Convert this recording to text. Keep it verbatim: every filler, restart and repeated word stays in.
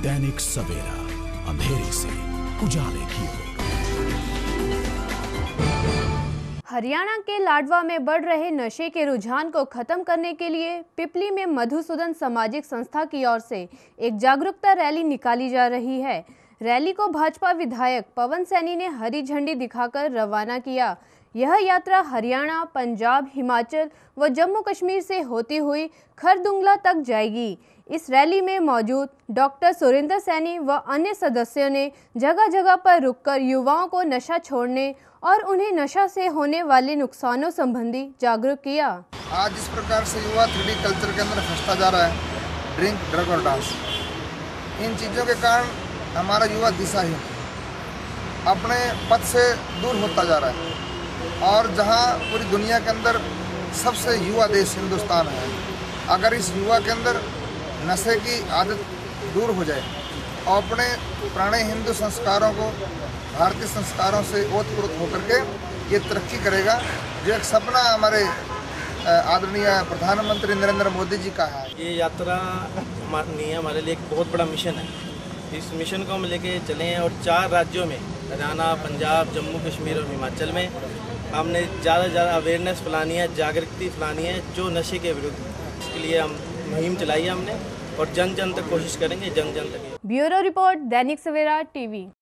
दैनिक सवेरा, अंधेरे से उजाले की ओर। हरियाणा के लाडवा में बढ़ रहे नशे के रुझान को खत्म करने के लिए पिपली में मधुसूदन सामाजिक संस्था की ओर से एक जागरूकता रैली निकाली जा रही है। रैली को भाजपा विधायक पवन सैनी ने हरी झंडी दिखाकर रवाना किया। यह यात्रा हरियाणा, पंजाब, हिमाचल व जम्मू कश्मीर से होती हुई खरदुंगला तक जाएगी। इस रैली में मौजूद डॉक्टर सुरेंद्र सैनी व अन्य सदस्यों ने जगह जगह पर रुककर युवाओं को नशा छोड़ने और उन्हें नशा से होने वाले नुकसानों संबंधी जागरूक किया। आज जिस प्रकार से युवा थ्री डी कल्चर के अंदर फंसता जा रहा है, ड्रिंक, ड्रग और डांस, इन चीज़ों के कारण हमारा युवा दिशाहीन अपने पथ से दूर होता जा रहा है। और जहां पूरी दुनिया के अंदर सबसे युवा देश हिंदुस्तान है, अगर इस युवा के अंदर नशे की आदत दूर हो जाए और अपने पुराने हिंदू संस्कारों को भारतीय संस्कारों से ओतप्रोत होकर के ये तरक्की करेगा, जो एक सपना हमारे आदरणीय प्रधानमंत्री नरेंद्र मोदी जी का है। ये यात्रा माननीय हमारे लिए एक बहुत बड़ा मिशन है। इस मिशन को हम लेके चले हैं और चार राज्यों में, हरियाणा, पंजाब, जम्मू कश्मीर और हिमाचल में हमने ज़्यादा से ज़्यादा अवेयरनेस फैलानी है, जागृति फैलानी है जो नशे के विरुद्ध। इसके लिए हम मुहिम चलाई है हमने और जन जन तक कोशिश करेंगे, जन जन तक। Bureau report, Dainik Savera TV.